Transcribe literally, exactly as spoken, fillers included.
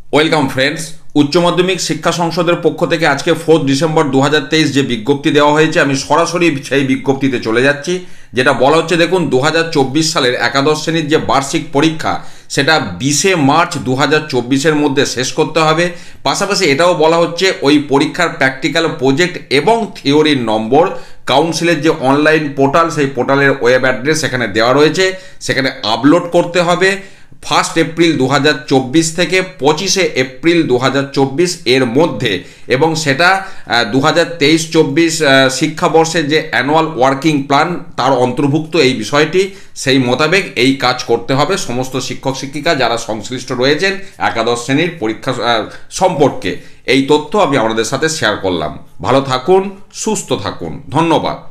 Welcome friends. উচ্চ মাধ্যমিক শিক্ষা সংসদের পক্ষ থেকে আজকে ফোর্থ ডিসেম্বর দু হাজার তেইশ যে বিজ্ঞপ্তি দেওয়া হয়েছে, আমি সরাসরি সেই বিজ্ঞপ্তিতে চলে যাচ্ছি। যেটা বলা হচ্ছে, দেখুন, দু হাজার চব্বিশ সালের একাদশ শ্রেণীর যে বার্ষিক পরীক্ষা সেটা বিশে মার্চ দু হাজার চব্বিশের মধ্যে শেষ করতে হবে। পাশাপাশি এটাও বলা হচ্ছে ওই পরীক্ষার প্র্যাকটিক্যাল প্রজেক্ট এবং থিওরির নম্বর কাউন্সিলের যে অনলাইন পোর্টাল, সেই পোর্টালের ওয়েব অ্যাড্রেস সেখানে দেওয়া রয়েছে, সেখানে আপলোড করতে হবে ফার্স্ট এপ্রিল দু হাজার চব্বিশ থেকে পঁচিশে এপ্রিল দু হাজার চব্বিশ এর মধ্যে, এবং সেটা দু হাজার তেইশ চব্বিশ শিক্ষাবর্ষের যে অ্যানুয়াল ওয়ার্কিং প্ল্যান তার অন্তর্ভুক্ত এই বিষয়টি। সেই মোতাবেক এই কাজ করতে হবে সমস্ত শিক্ষক শিক্ষিকা যারা সংশ্লিষ্ট রয়েছেন একাদশ শ্রেণীর পরীক্ষা সম্পর্কে। এই তথ্য আমি আপনাদের সাথে শেয়ার করলাম। ভালো থাকুন, সুস্থ থাকুন, ধন্যবাদ।